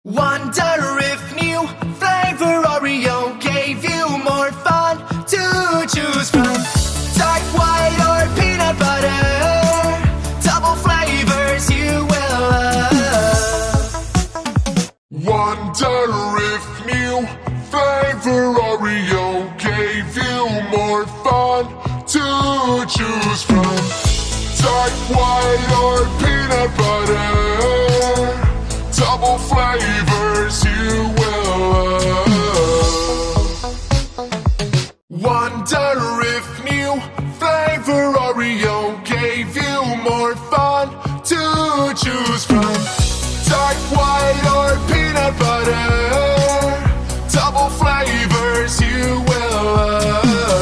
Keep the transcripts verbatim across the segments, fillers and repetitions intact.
Wonder if new flavor Oreo gave you more fun to choose from. Dark white or peanut butter, double flavors you will love. Wonder if new flavor Oreo gave you more fun to choose from. Dark white or peanut butter, double flavors you will love. Wonder if new flavor Oreo gave you more fun to choose from. Dark white or peanut butter, double flavors you will love.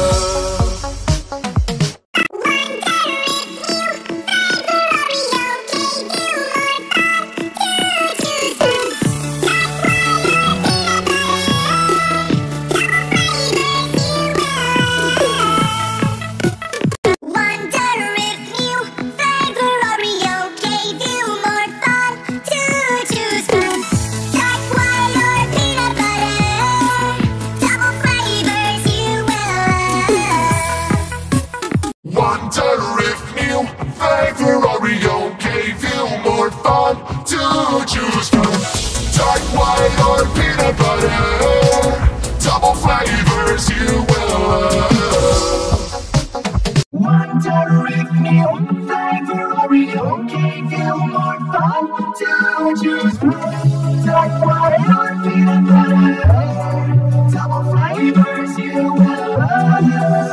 Wonder if new flavor Oreo gave you more fun to choose from. Dark white or peanut butter, double flavors you will love. Wonder if new flavor Oreo gave you more fun to choose from. Dark white or peanut butter, double flavors you will love.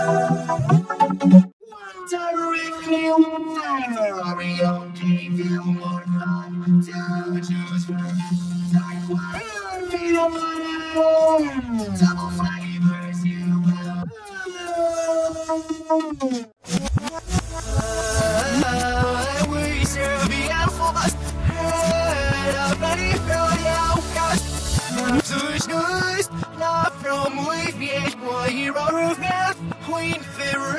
Wonder if new flavor Oreo gave you more fun to choose from. Dark white or peanut butter, double flavors you will love. We should be out for us. Head up, ready for the outcast. Such news, not from we fish, boy, hero of math, queen, favorite.